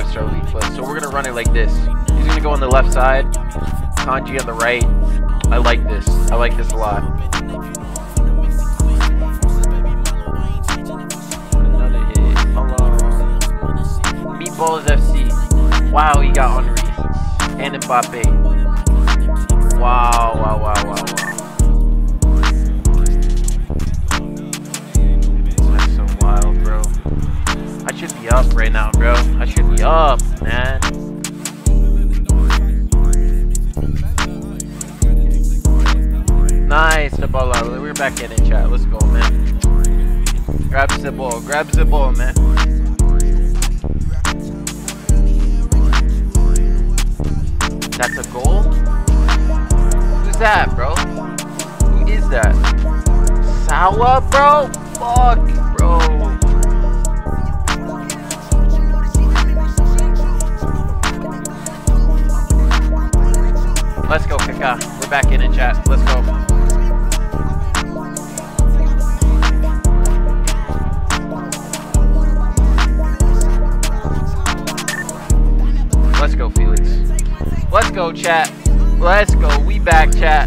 against our weak foot. So we're gonna run it like this. He's gonna go on the left side, Kanji on the right. I like this. I like this a lot. Another hit. Hello. Meatballs FC. Wow, he got Henry and Mbappe. Wow, wow, wow, wow, wow. That's so wild, bro. I should be up right now, bro. I should be up, man. Nice, the ball out. We're back in it, chat. Let's go, man. Grab the ball. Grab the ball, man. That's a goal? Who's that, bro? Who is that? Sawa, bro? Fuck, bro. Let's go, Kaká. We're back in it, chat. Let's go. Let's go, Felix. Let's go, chat. Let's go. We back, chat.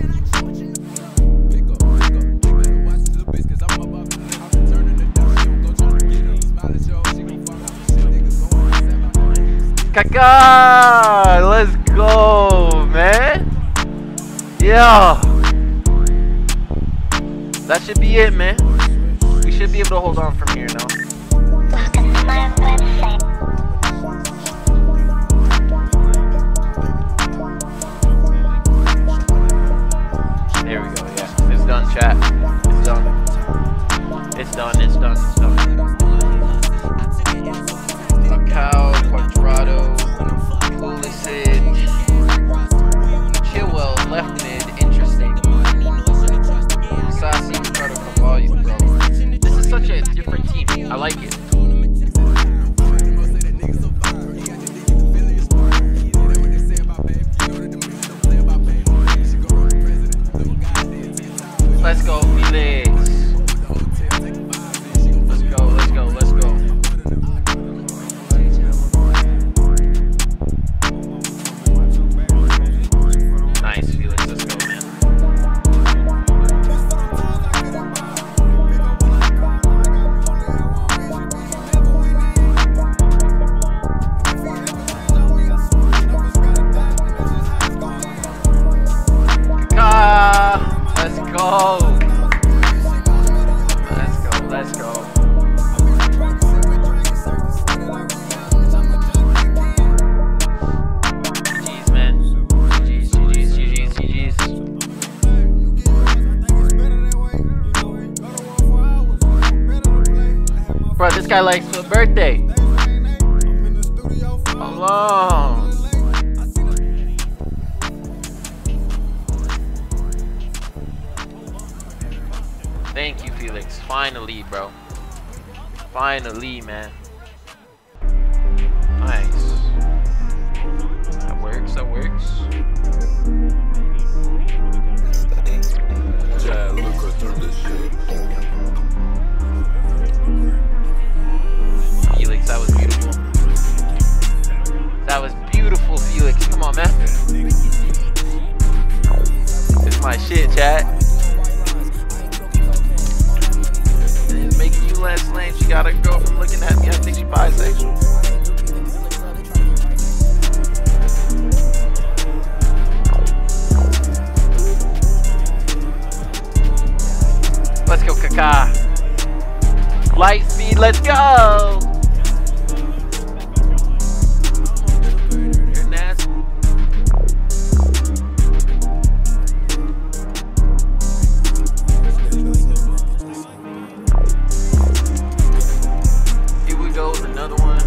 Kaká! Let's go, man. Yeah. That should be it, man. We should be able to hold on from here now. There we go, yeah. It's done, chat. It's done. It's done, it's done, it's done. Falcao, Quadrado, Pulisic, Chilwell, left mid, interesting. Sassi, Ricardo, Carvalho, bro. This is such a different team. I like it. Let's go, Felix. Let's go, let's go, let's go. Nice, Felix. Let's go, man. Kaká! Let's go. Let's go, let's go. GG's, man. GG's, GG's, GG's, GG's. Bro, this guy likes a birthday. Alone. Thank you, Felix. Finally, bro. Finally, man. Nice. That works, that works. Yeah, look through this shit. Felix, that was beautiful. That was beautiful, Felix. Come on, man. It's my shit, chat. Making you less lame. She got a girl from looking at me. I think she bisexual. Let's go, Kaká. Light speed, let's go. You're nasty. Here we go with another one.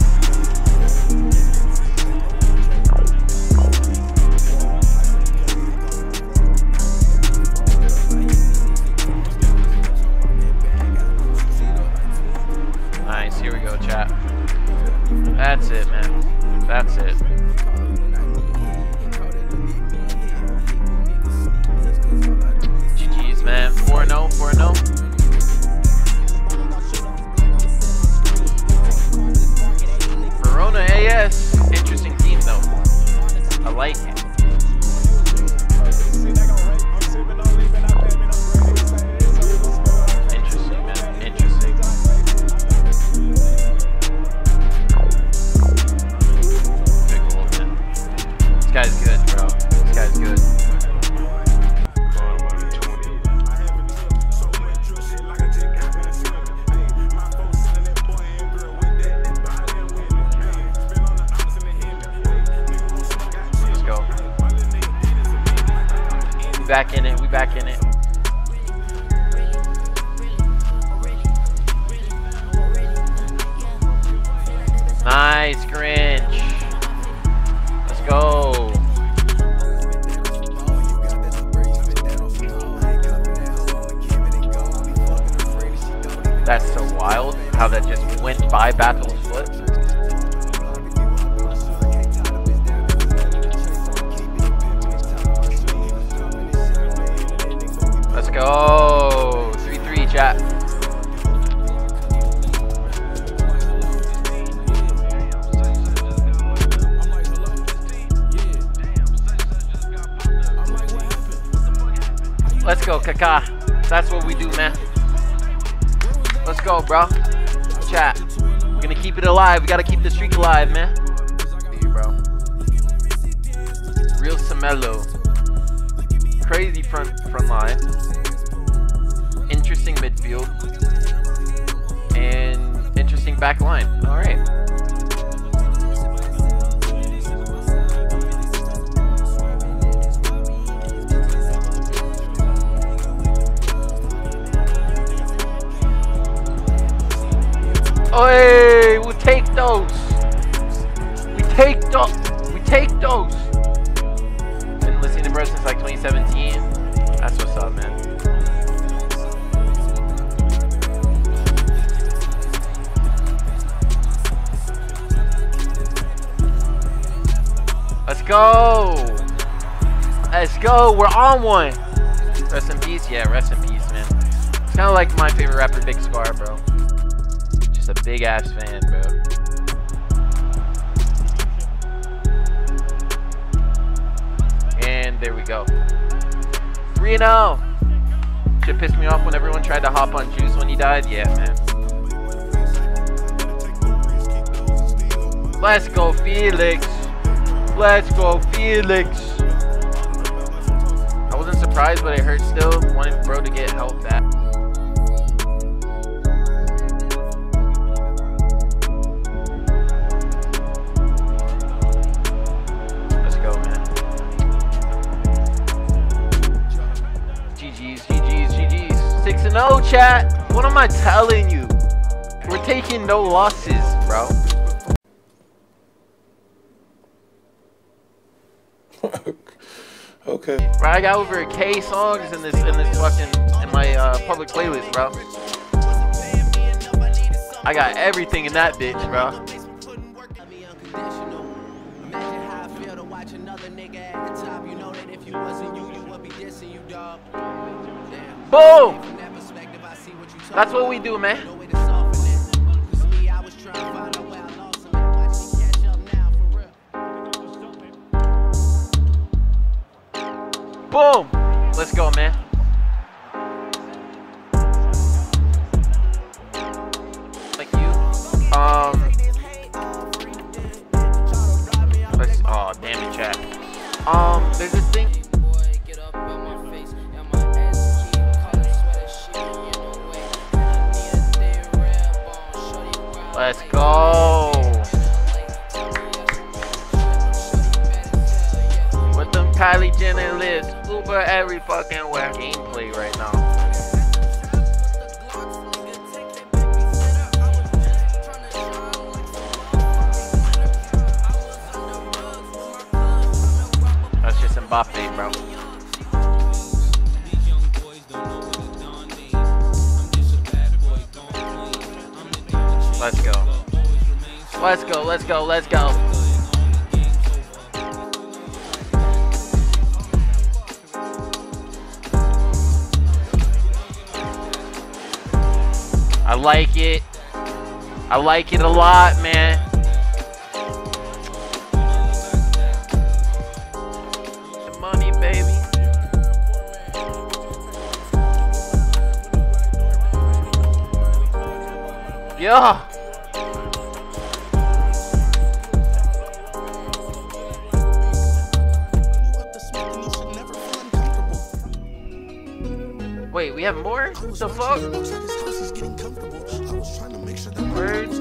Nice, here we go, chat. That's it, man. That's it. GG's, man. 4-0, 4-0. Verona, That's so wild how that just went by Battl's foot. Let's go. 3-3, chat. Let's go, Kaka. That's what we do, man. Let's go, bro. Chat. We're gonna keep it alive. We gotta keep the streak alive, man. See, bro. Real Samelo. Crazy front line. Interesting midfield. And interesting back line. All right. Oh, hey, we'll take those. We take those. Been listening to bro since like 2017. That's what's up, man. Let's go. Let's go. We're on one. Rest in peace. Yeah, rest in peace, man. It's kind of like my favorite rapper, Big Scar, bro. Just a big ass fan, bro. And there we go. 3-0. Shit pissed me off when everyone tried to hop on Juice when he died. Yeah, man. Let's go, Felix. Let's go, Felix. I wasn't surprised, but it hurt still. Wanted bro to get help back. No, chat. What am I telling you? We're taking no losses, bro. Okay. Bro, I got over 1K songs in my public playlist, bro. I got everything in that bitch, bro. Boom! That's what we do, man. Boom! Let's go, man. Thank you. Oh, damn it, chat. There's this thing. Let's go. With them Kylie Jenner lips, Uber every fucking where. Gameplay right now. That's just Mbappe, bro. Let's go. Let's go, let's go, let's go. I like it. I like it a lot, man. The money, baby. Yeah. Wait, we have more? What the fuck? Words?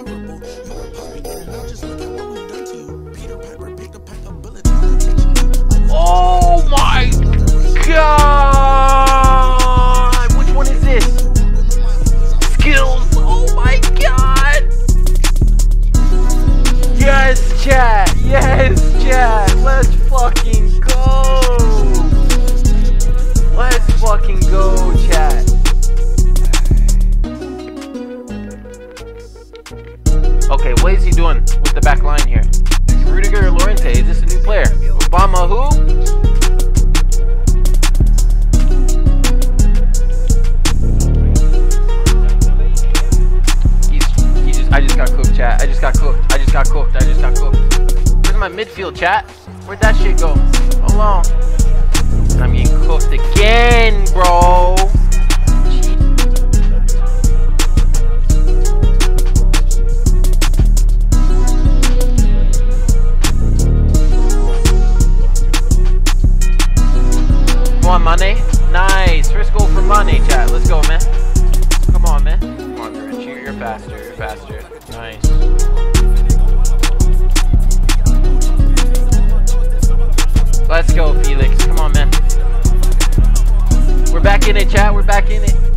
Oh my god! Which one is this? Skills! Oh my god! Yes, chat! Yes, chat! Let's fucking go! Let's fucking go, chat. doing with the back line here? Rudiger Llorente, is this a new player? Obama who? I just got cooked, chat. I just got cooked. I just got cooked. I just got cooked. Where's my midfield, chat? Where'd that shit go? Hold on. I'm getting cooked again, bro. Come on, Mane. Nice. First goal for Mane, chat. Let's go, man. Come on, man. Come on, Grinch. You're faster. You're faster. Nice. Let's go, Felix. Come on, man. We're back in it, chat. We're back in it.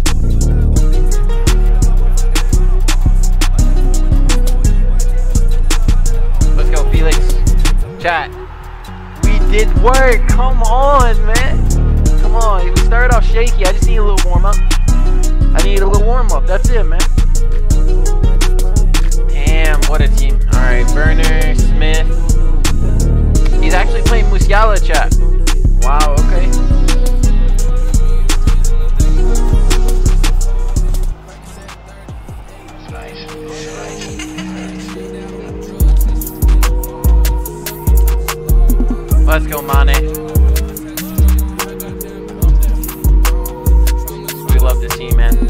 Let's go, Felix. Chat. We did work. Come on, man. Come on. We started off shaky. I just need a little warm-up. I need a little warm-up. That's it, man. Damn, what a team. Alright, Werner, Smith. He's actually playing Musiala, chat. Wow, okay. Let's go, Mane. We love to see, man.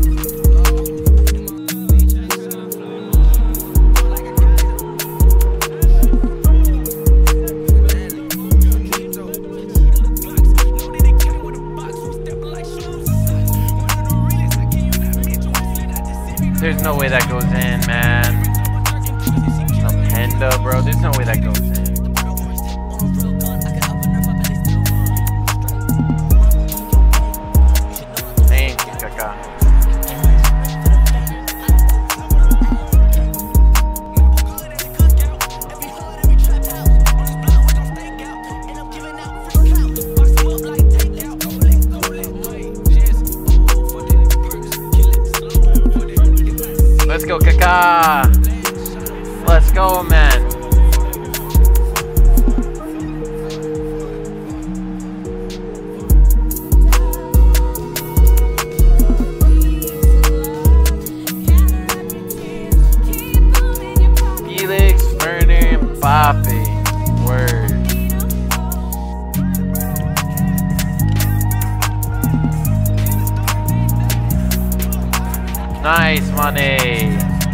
There's no way that goes in, man. Penda, bro. There's no way that goes in. Thank you, Kaká. Let's go, Kaká. Let's go, man. Felix, Werner, Mbappe. Word. Nice, Mane.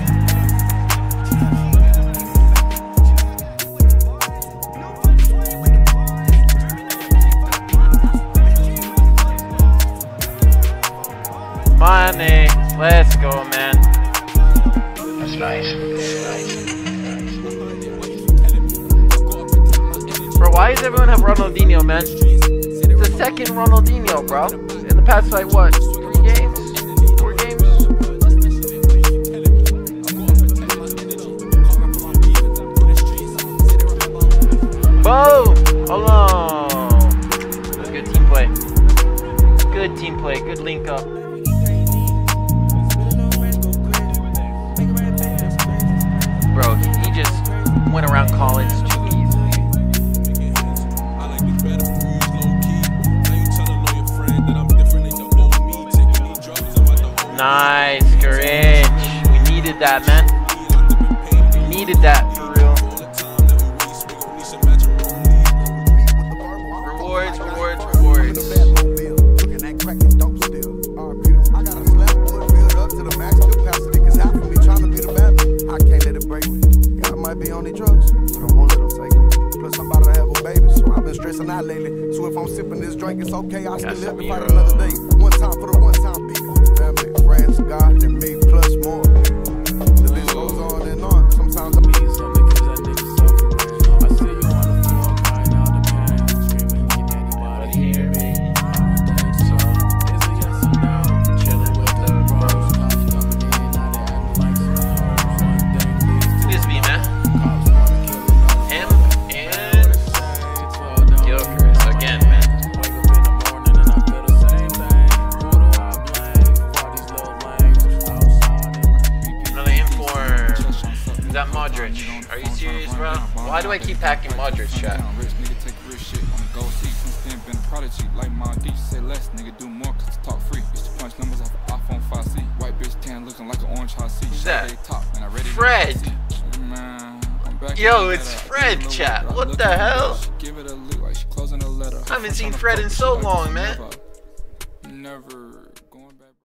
Mane, let's go, man. That's nice. Bro, why does everyone have Ronaldinho, man? It's the second Ronaldinho, bro. In the past, like, what? 3 games? 4 games? Boom! Hold on. That was good team play. Good team play. Good link up. Bro, he just went around Collins too easily. Nice, Grinch. We needed that, man. We needed that for real. Rewards, rewards, rewards. Be on the drugs, but I won't let them take it. Plus, I'm about to have a baby, so I've been stressing out lately. So if I'm sipping this drink, it's okay. I'll still live to fight another day. One time for the one-time people. Family, friends, God, and me, plus more. The list goes on and on. Sometimes I'm easy. Some niggas that niggas suffering. I see you on the floor, crying out the pain, screaming, can anybody hear me? So, is it yes or no? Chilling with the bros, cops coming in, now they acting like some hoes. One thing leads to This be, man. Him and Gilchrist again, man. wake up in the morning and I feel the same thing. Who do I Modric. Are you serious, bro? Why do I keep packing Modric, chat? Rich nigga take real shit on the gold seat. Since then been a prodigy. Like my D, say less, nigga do more cause talk free. Used to punch numbers off the iPhone 5C. White bitch tan looking like an orange hot seat. Who's that? Top, and I ready Fred! Man, I'm back. Yo, it's Fred, chat. What the hell? Give it a look like she closing a letter. I haven't seen Fred in so long, man. Never